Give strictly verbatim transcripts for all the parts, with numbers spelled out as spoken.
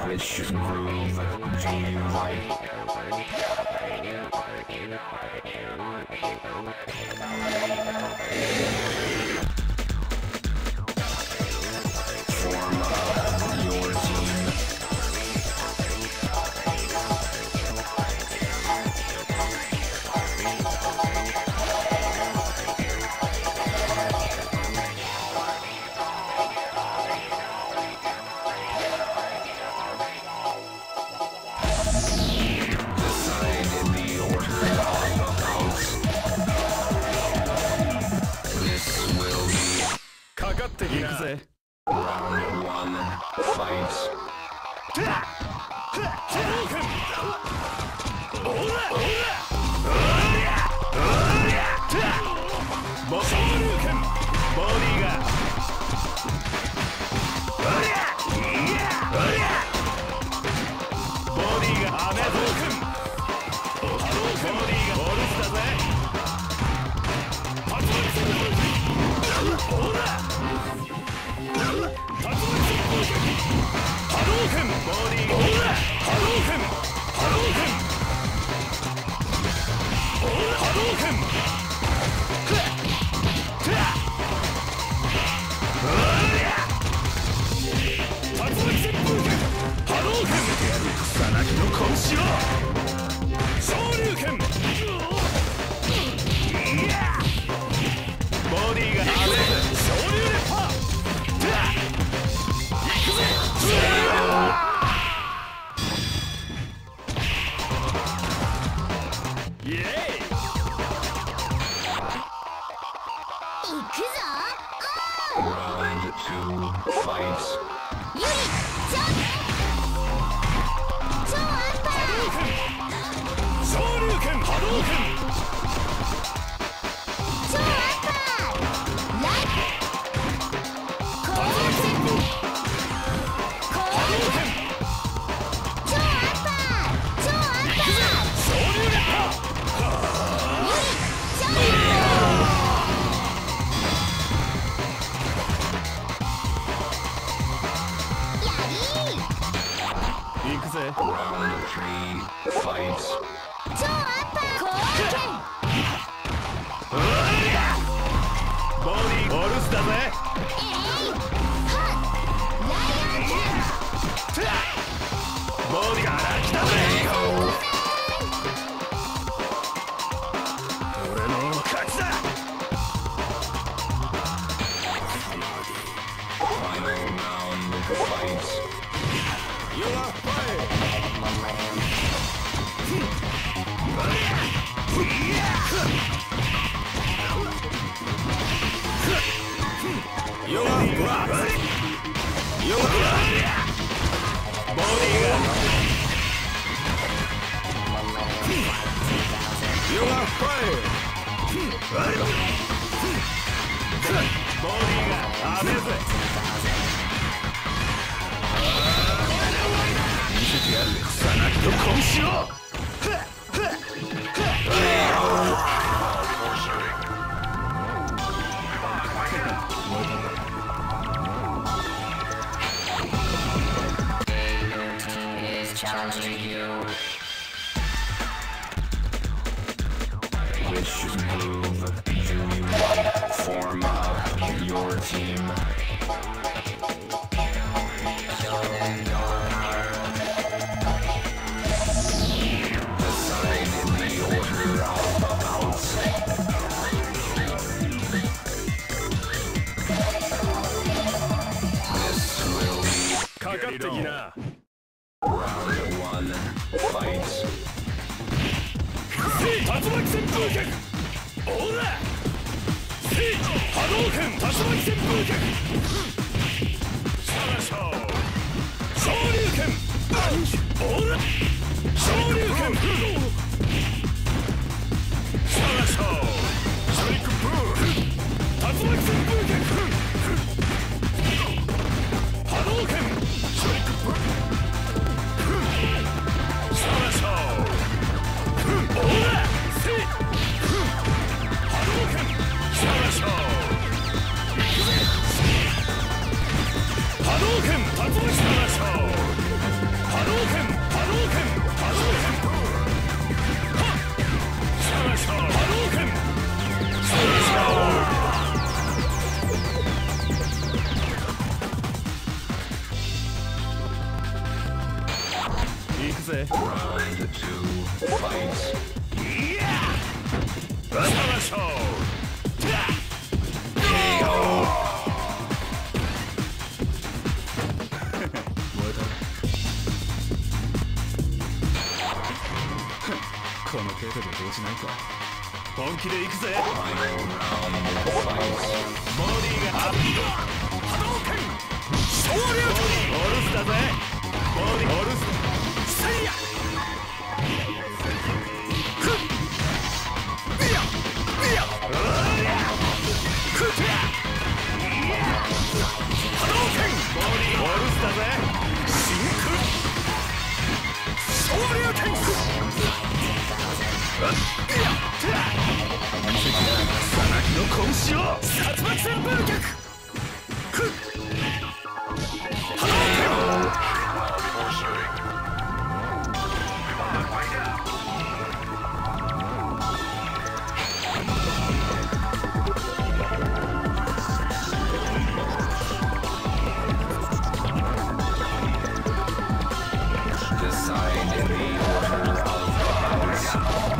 Which groove do you like? Form up your team. Round one, fight. Round two, fight. Round three, fight. Final round, fight. You are fired! You are blocked! You are blocked! Body! You are fired! Body! Amazing! 見せてやる草薙と拳しろ Which move do you like? Form up your team. Round one, fight. 行くぜ。 Round two, fight. いやー、さましょう。ケーオー。燃えた。この程度で動じないか。本気で行くぜ。 Final round, fight. ボディがアップ。波動拳昇竜拳。オルスだぜ。ボディオルス。せいや。ふっ。いや。いや。うや。ふっ。波動拳ボディオルスだぜ。真空昇竜拳。いや。草薙の拳を殺伐旋風脚。ふっ。波動拳。 Decide in the order of bouts.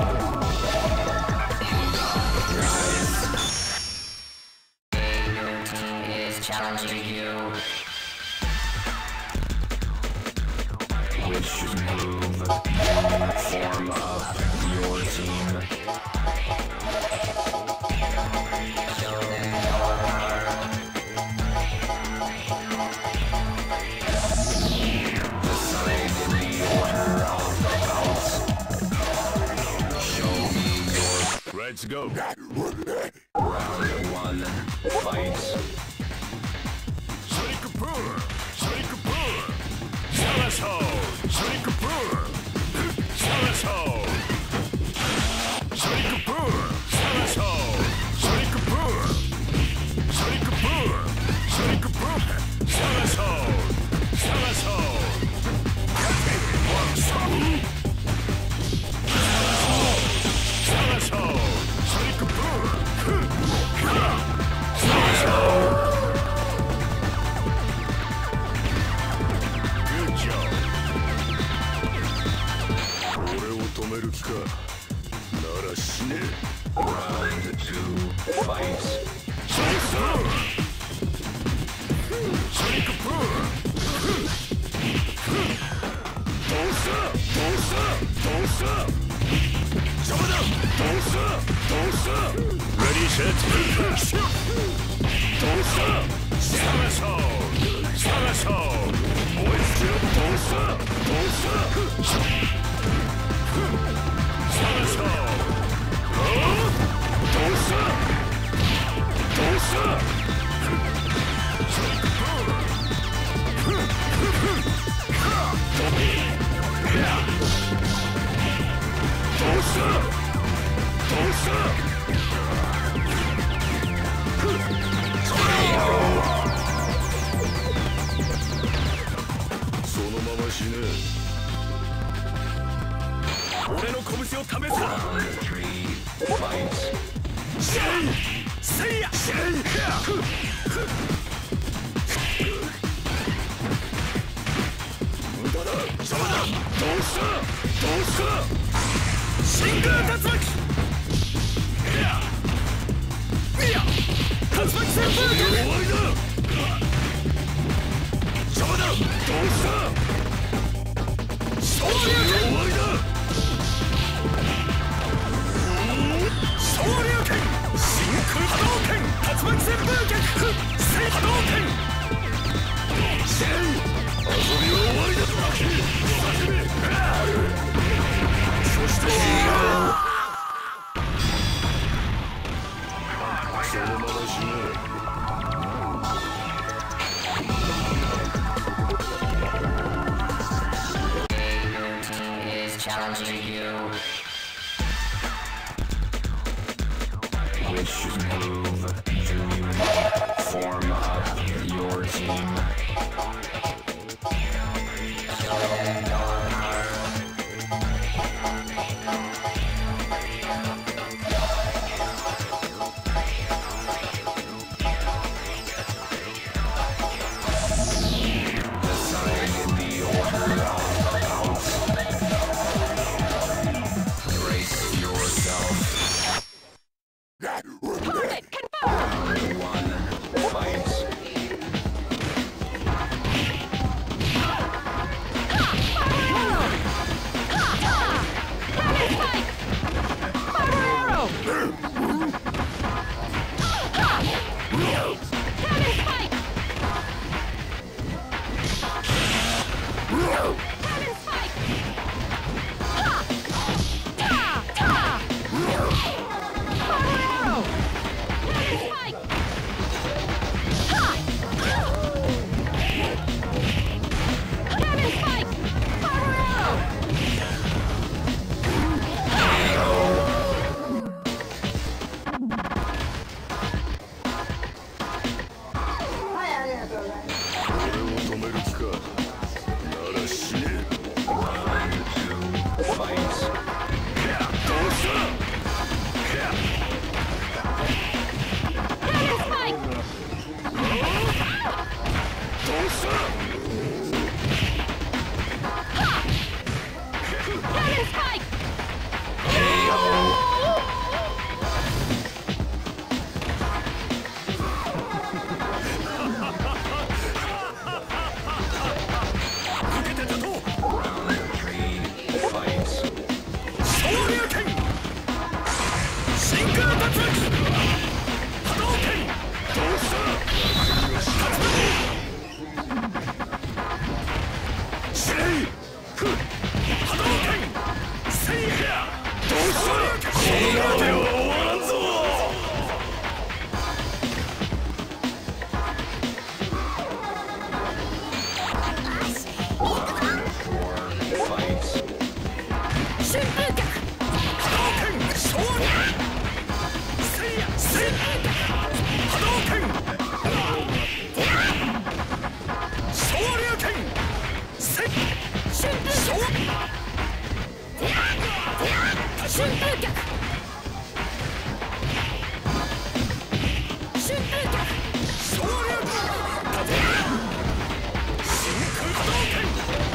Your team is challenging you. Which move form up your team? Show them your power. Decide in the order of bouts. Show me your. Let's go. Round one, fight. Sonic Boom! Sonic Boom! Salasho! Sonic Boom! Salasho! Sonic Boom! Salasho! Sonic Boom! Sonic Boom! Sonic Boom! Salasho! Salasho! Salasho! Sonic Boom! Salasho! Good job. 俺を止める気か。なら死ね。 Round two, fight. Sonic Boom! Sonic Boom! どうしたどうしたどうした邪魔だどうしたどうした Ready set どうした探そう探そう燃え尽きろどうしたどうした探そうどうしたどうしたどうしたどうしたそのまま死ね。俺の拳を試すか。 Round three, fight. シェイせいやシェイ無駄だ邪魔だどうしたどうした真空竜巻いやいや竜巻旋風脚終わりだ邪魔だどうした昇竜拳終わりだ昇竜拳真空波動拳竜巻旋風脚正波動拳シェイ遊びは終わりだ叫べそしてそのまま死ね。 Your team is challenging you. Which move do you form up your team? Show them your power. Decide in the order of bouts. 旋風脚旋風脚旋風脚昇竜盾真空波動拳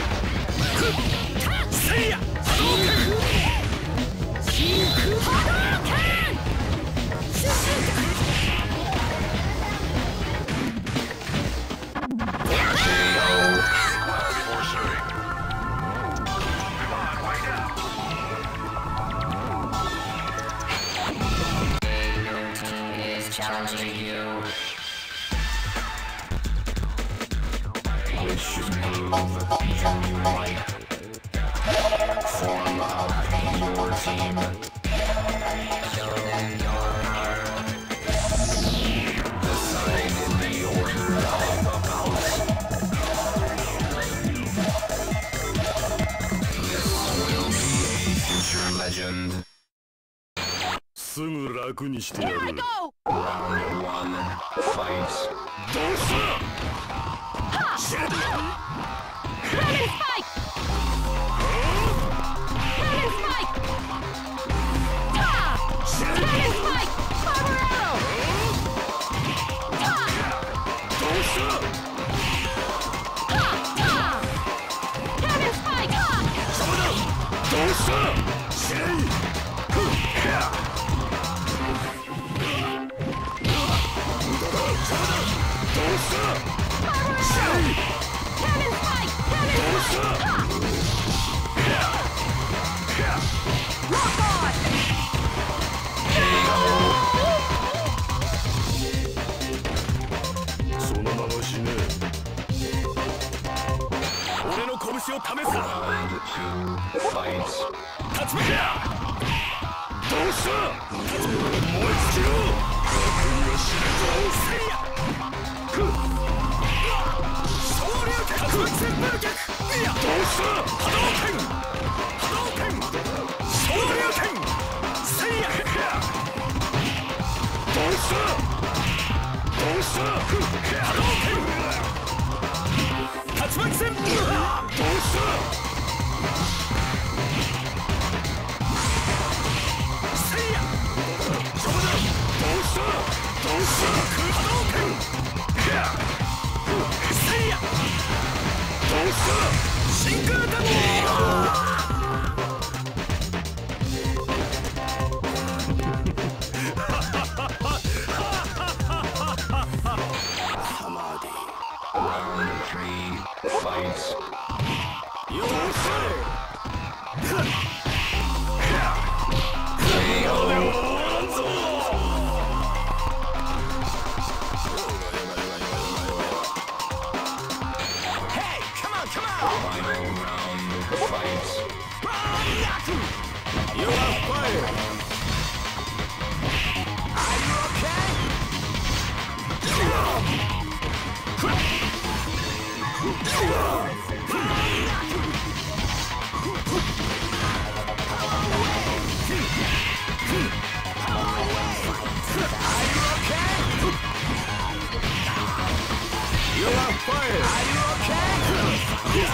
くっせいや波動拳真空波動拳旋風脚 challenging you. Which move you might form up your team. Show them your power. Decide in the order of about. This will be a future legend. すぐ楽にしてやる。 Round one, fight. どうした？シェッド。 Dragon Spike! Dragon Spike! Ta! Dragon Spike! Power Arrow! Ta! どうした？ Ta! Ta! Dragon Spike! Ta! 邪魔だ。どうした？シェイ。ふっ。どうした？シェイ。 Dragon Spike! Dragon Spike! Ta! Rock on! そのまま死ね。俺の拳を試す。 Round two, fight. 立ち向け。どうした？燃え尽きろ。国を知るぞ。せいや。くっ。昇竜拳。くっ旋風脚。いや。どうした？波動拳。波動拳。昇竜拳。せいや。どうした？どうした？くっ。波動拳。竜巻旋風。どうした？ 真空ダメハマディ Round three, fight. よっしゃ Final round, fight. You are fired. Are you okay? You are fired. Are you okay?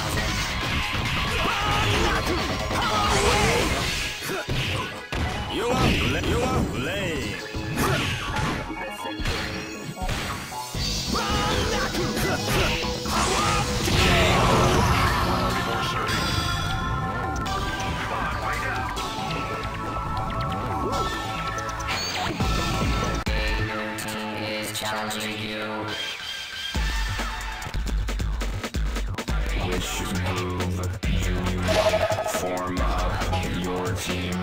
You are you are lame. Is challenging you. Which move you might form up your team.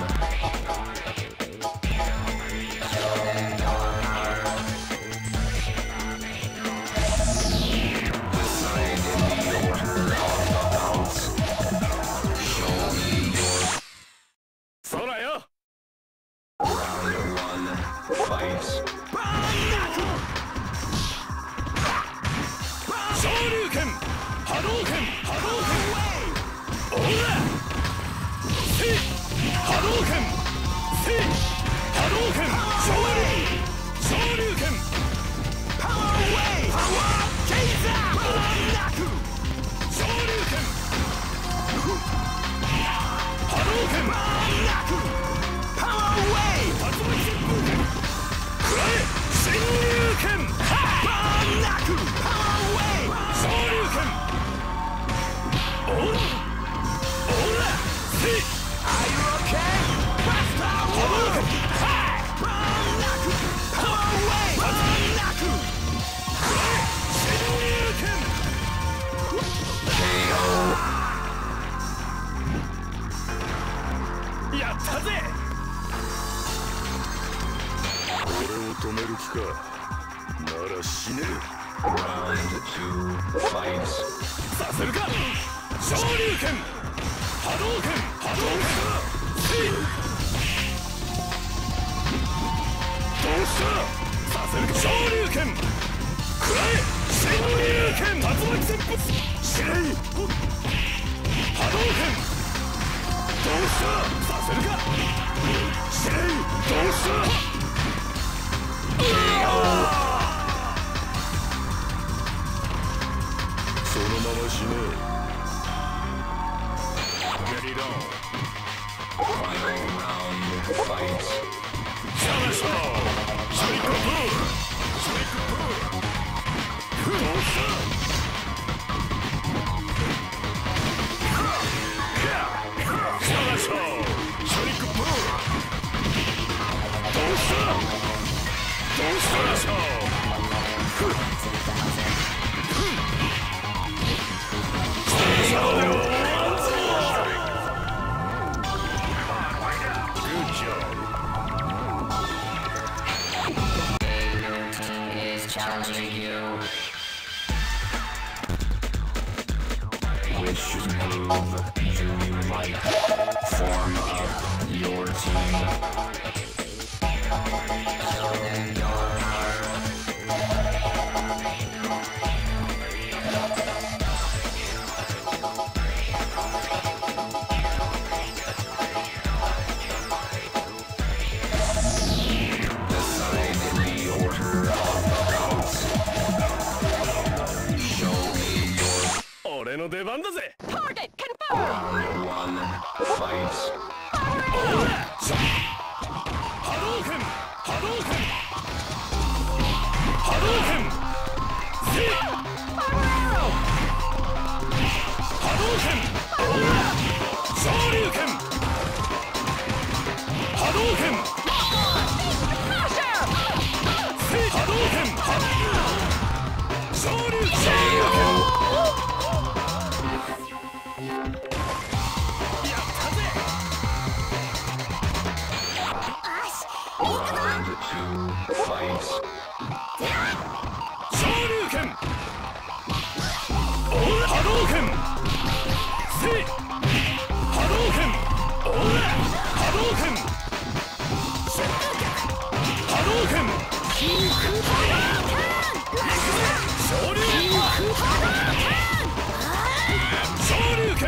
やったぜ。俺を止める気か。なら死ねる。 Round two, fight. させるか。昇竜拳、波動拳、波動拳。どうした。させるか。昇竜拳、くらえ。昇竜拳、竜巻旋風。試合。波動拳。どうした。させるか。試合。どうした。そのまま死ね。 Ready to Final round, fight. シャラショーシャリコプーシャリコプーどうしたシャラショーシャリコプーどうしたどうしたシャラショー Challenging you. Which move do you like? Form up your team. Show them your power. Decide the order of the rounds. Show me your 俺の出番だぜ。 Target confirmed. round one fight. 波動拳波動拳波動拳せい波動拳昇竜拳波動拳せい波動拳昇竜拳やったぜ。 Round two fight. 昇竜拳波動拳せい波動拳波動拳波動拳昇竜昇竜拳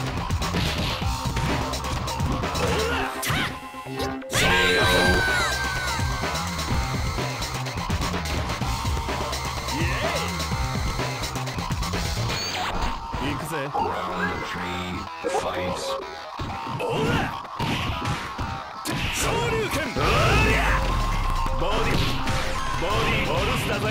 行くぜ。 Round three fight. おら昇竜拳ボディボディボルスだぜ。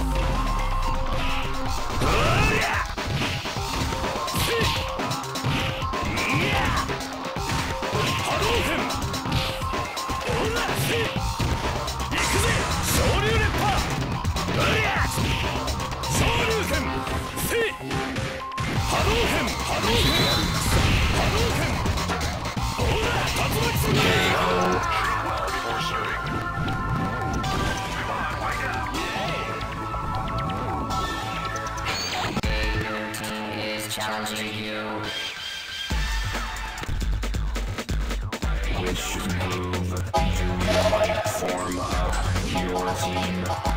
おりゃせいいや波動拳おらせい行くぜ。昇竜烈波おりゃ昇竜拳せい波動拳波動拳波動拳おら竜巻旋風 Is challenging you. Which move do you like? Form up your team.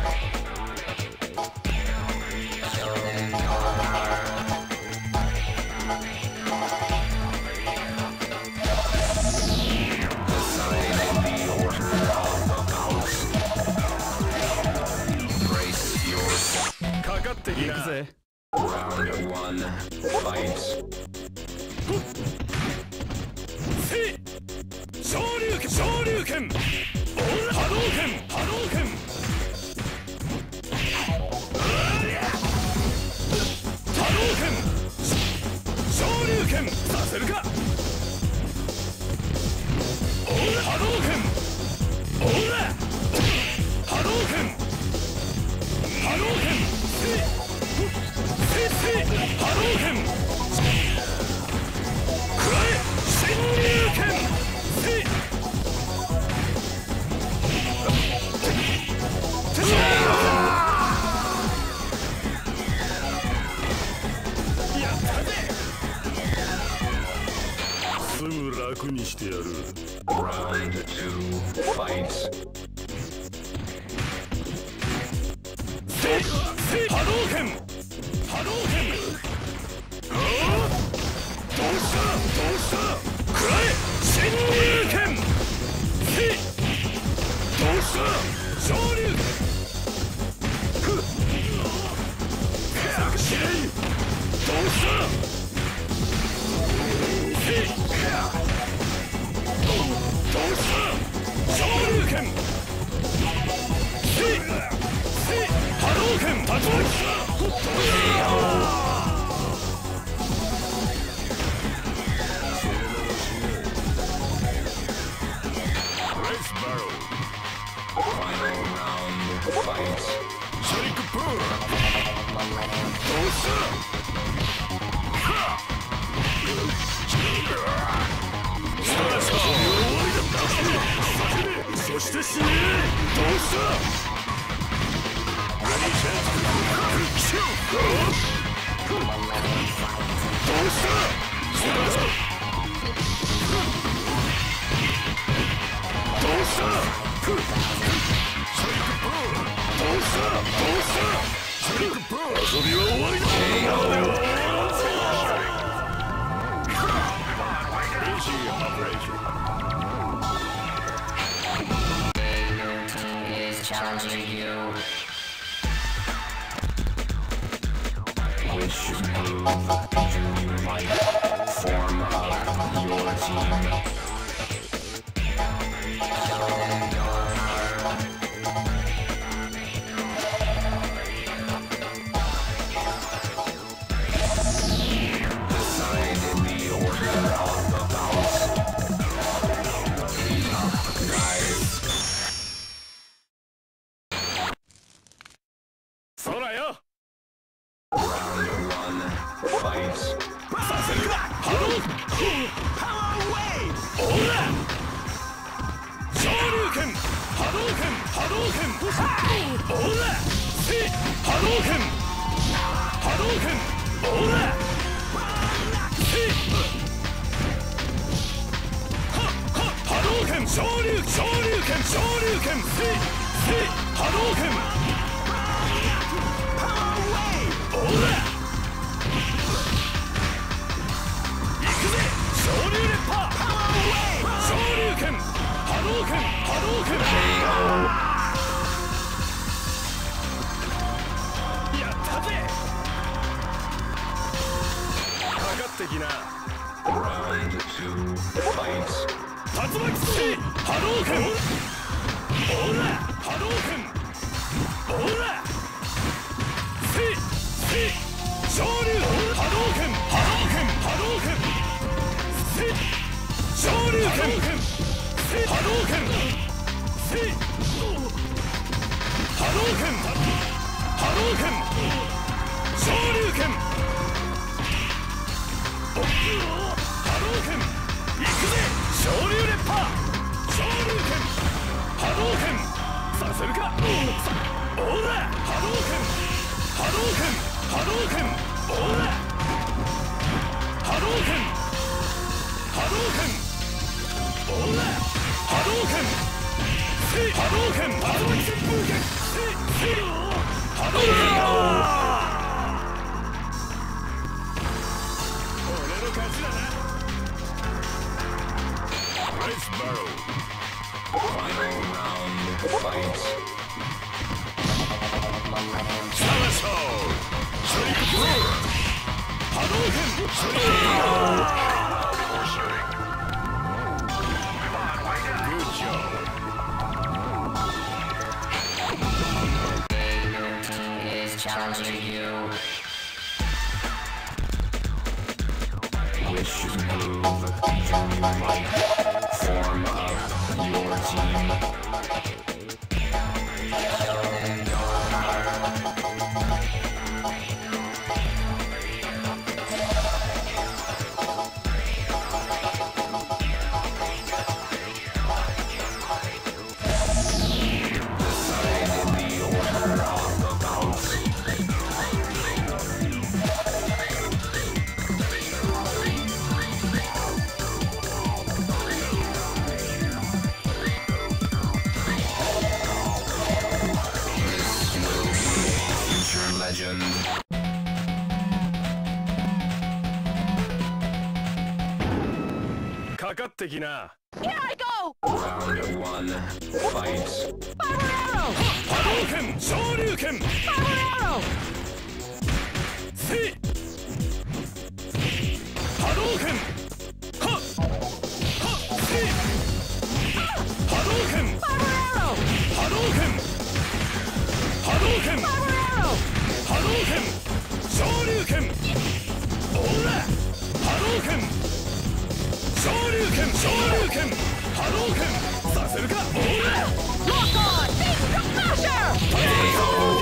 Show them your power. Decide the order of the bouts. Brace yourself. かかってきな。行くぜ。 Round one fight. せい昇竜拳昇竜拳おら波動拳波動拳おりゃ波動拳昇竜拳させるか。おら波動拳おら波動拳波動拳せいせいせい波動拳くらえ進入拳せい楽にしてやる。 Round two, fight. 波動拳波動拳。どうしたどうしたくらえ進入拳。どうした昇竜拳。ふっどうしたどうした昇竜拳。波動拳竜巻。 Final round, fight. シャリックプール。どうしたそして死ね。どうしたどうしたどうしたどうした遊びは終わりだ。 Challenging you. Which move do you like? Form up your team. Decide in the order of the bounce. Guys. そらよ。 Round one, fight. させるか。ハローパワーウェイ。オーラ昇竜拳波動拳波動拳。オーラせ波動拳波動拳。オーラせはは波動拳昇竜昇竜拳昇竜拳せせ波動拳。オーラ行くぜ昇竜烈波昇竜拳波動拳波動拳。やったぜ。かかってきな。 Round two, fight. 竜巻スキー波動拳。オーラ波動拳。オーラせせ昇竜波動拳波動拳波動拳。せ昇竜拳せ波動拳せ波動拳波動拳昇竜拳波動拳。行くぜ昇竜烈波昇竜拳波動拳。させるか。オーラ波動拳波動拳波動拳。オーラ波動拳波動拳。オーラ波動拳せ波動拳竜巻旋風拳せせ波動拳。俺の勝ちだな。ナイスバロー。 Final round, fight. サラショーシャリックプール波動拳シャリックプール。Good job. Is challenging you. Which move do you like? Form up your team. かかってきな。 Here I go! Round one, fight. Power arrow! 波動拳昇竜拳 Power arrow! せい波動拳はっはっせい波動拳 Power arrow! 波動拳波動拳 Power arrow! 波動拳昇竜拳おら波動拳昇竜拳昇竜拳波動拳させるかおら Lock on! Big Smasher!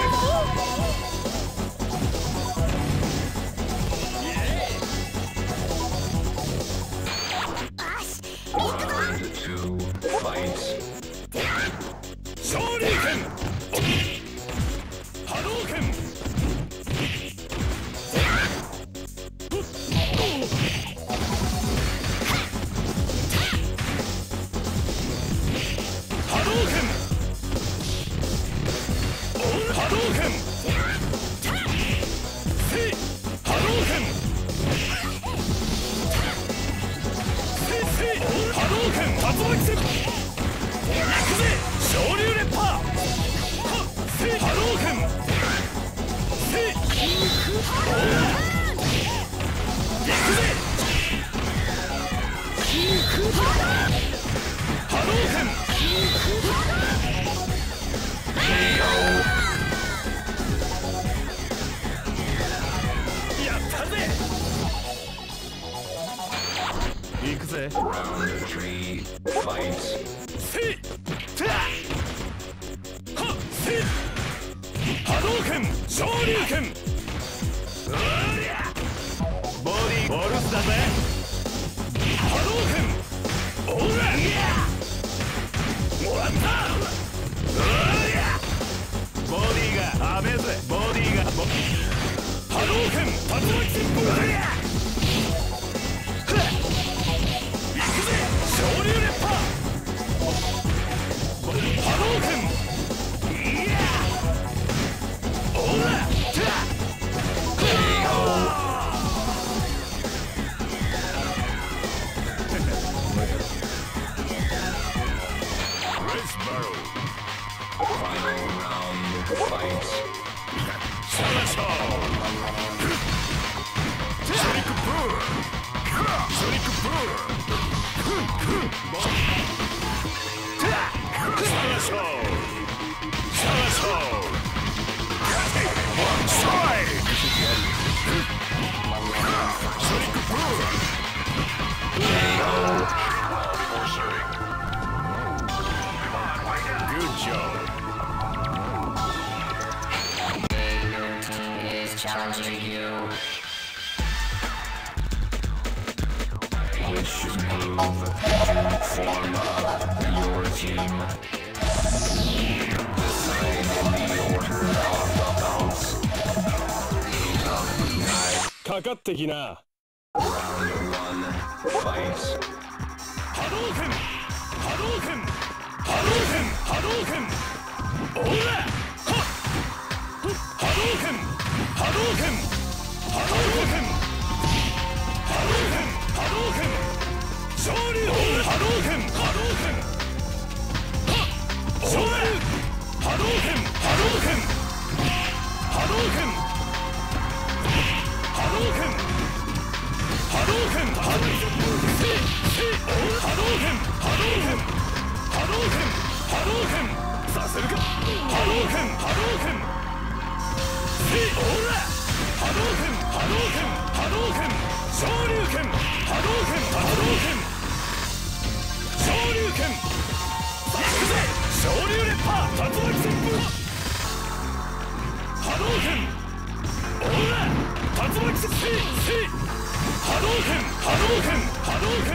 Round two, fight. 昇竜拳波動拳波動拳波動拳せい波動拳せいせい波動拳竜巻旋風行くぜ昇竜烈波はっせい波動拳せいおら行くぜ波動拳やったぜ行くぜ Round three, fight. せいてらはっせい波動拳昇竜拳うりゃボディボルスだぜ波動拳おらもらったうりゃボディが甘えぜボディがボ波動拳竜巻旋風うりゃ行くぜ昇竜烈波波動拳いやおらてら Final round, fight. シャラショーソニックブーソニックブーシャラショーシャラショーストライクソニックブー Good job. Is challenging you. Which move to form up your team? Decide in the order of the bounce. かかってきな Round one, fight. 波動拳波動拳波動拳波動拳おらはっ波動拳波動拳波動拳波動拳波動拳昇竜波動拳波動拳はっ昇竜波動拳波動拳波動拳波動拳波動拳波動拳せいせい波動拳波動拳波動拳波動拳させるか波動拳波動拳せいおら波動拳波動拳波動拳昇竜拳波動拳波動拳昇竜拳させるぜ昇竜烈波竜巻旋風波動拳おら竜巻旋風せいせい波動拳波動拳波動拳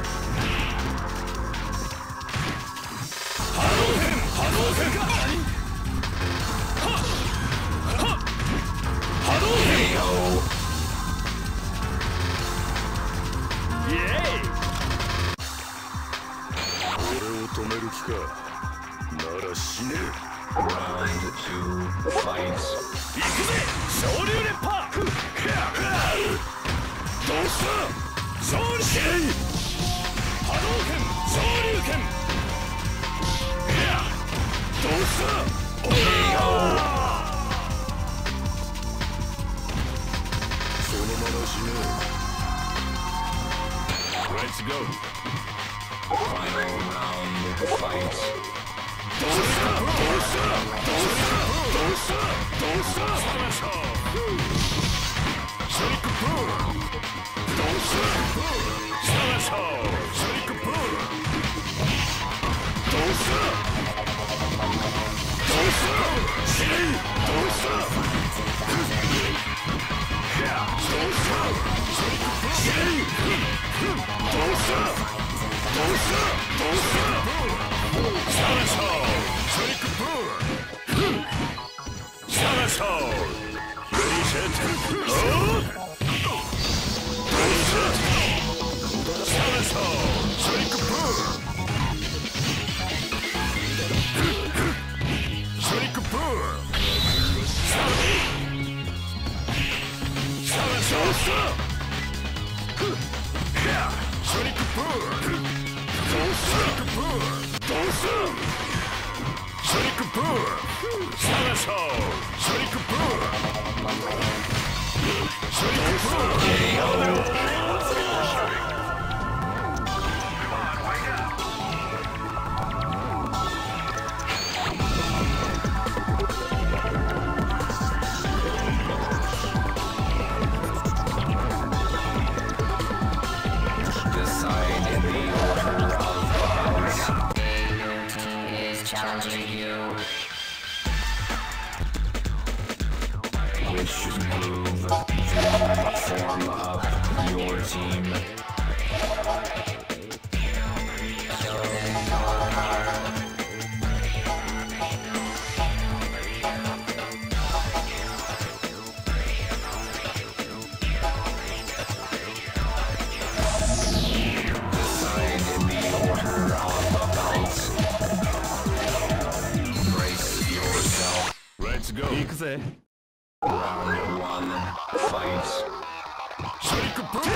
波動拳波動拳かはっはっ波動拳イエイ俺を止める気かなら死ね Round two, fight. 行くぜ昇竜烈波ふっふっどうした昇竜拳波うしたケーオーそのまま死ね Let's go Final round fight. どうしたどうしたどうしたどうしたどうしたサラショーショリックプールどうしたサラショーショリックプールどうしたどうしたシリーどうしたどうしたシリーどうしたどうしたどうしたサラショーショリックプールサラショーレディーセットレディーセットサラショーショリックプールショリックプールサラサラショーショリックプールどうしたプールどうしたショリックプールサラショーショリックプールショリックプールケーオー Challenging you. Which move to form up your team? Chosen your card. Decide in the order of the belts. Brace yourself. Let's go 行くぜ Round one, fight. ショリックプール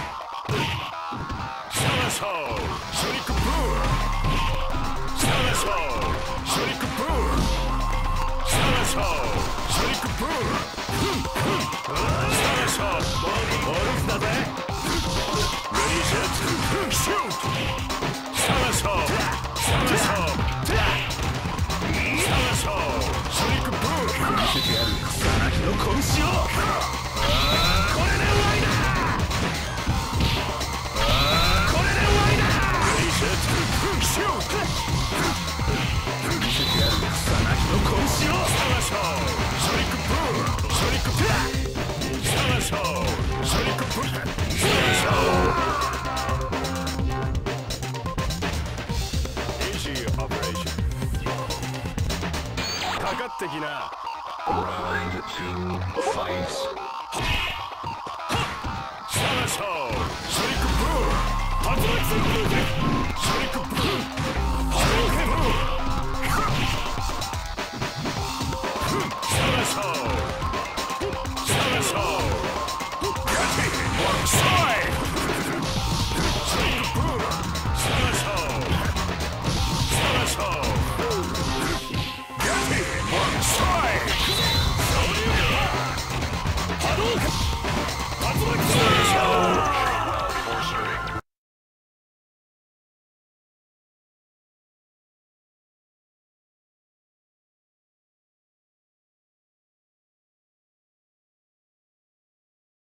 サラショーショリックプールサラショーショリックプールサラショーショリックプールサラショーボルフだぜレディーセットシュートサラショーサラショーサラショーショリックプール見せてやる草薙の拳をこれで終わりだこれで終わりだレディーセットシュート見せてやる草薙の拳をサラショーショリックプールショリックプールサラショーショリックプールサラショーオペレーションかかってきな Round two, fight.